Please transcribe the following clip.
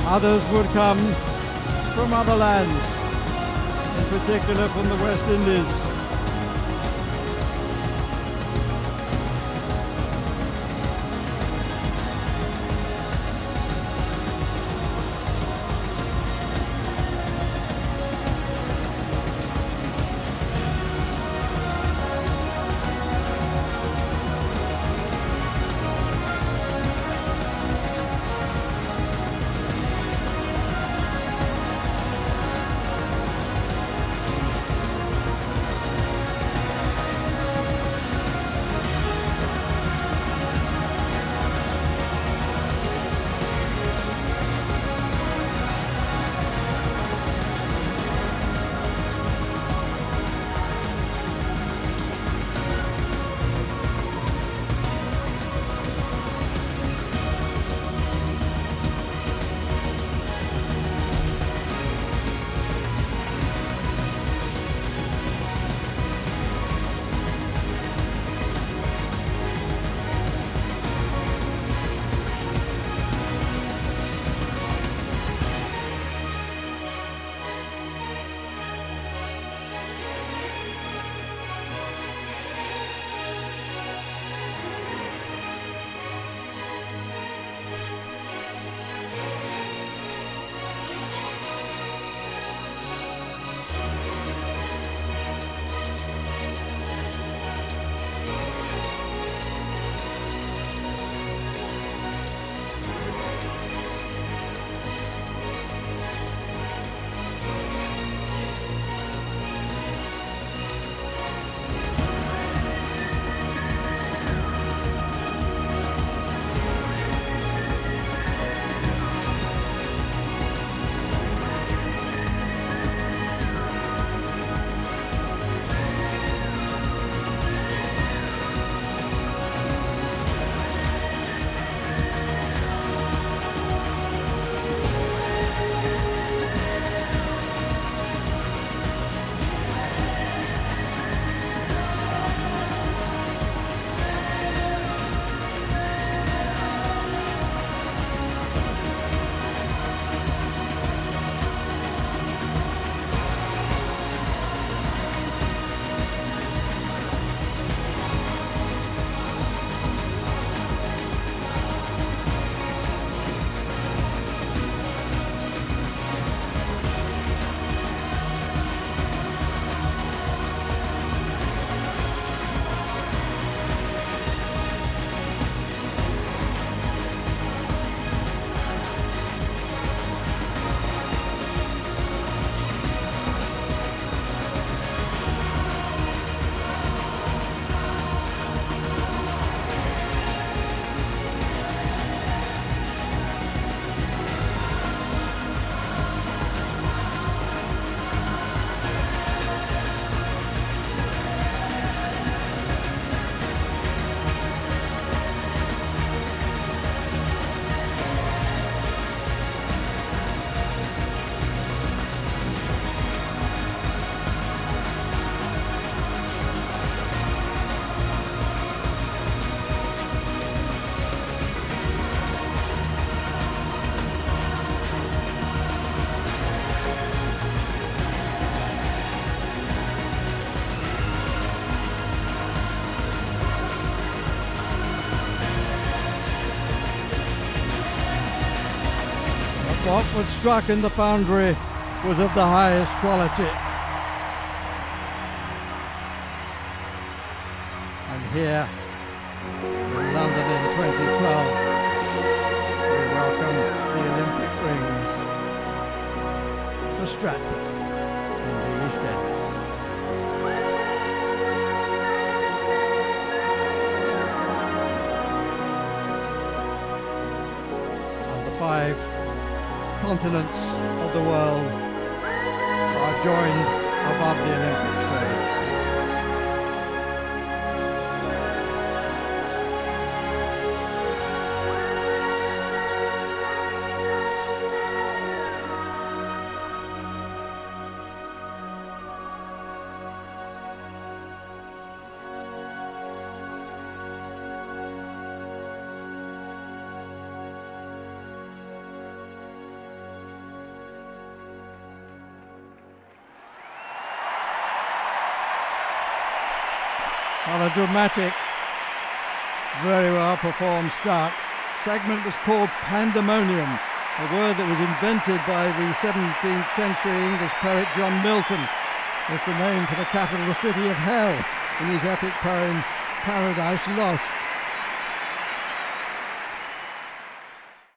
Others would come from other lands, in particular from the West Indies. What was struck in the foundry was of the highest quality. And here in London in 2012, we welcome the Olympic rings to Stratford in the East End. And the 5 continents of the world are joined above the Olympic Stadium. On a dramatic, very well performed start. Segment was called Pandemonium, a word that was invented by the 17th century English poet John Milton as the name for the capital city of hell in his epic poem Paradise Lost.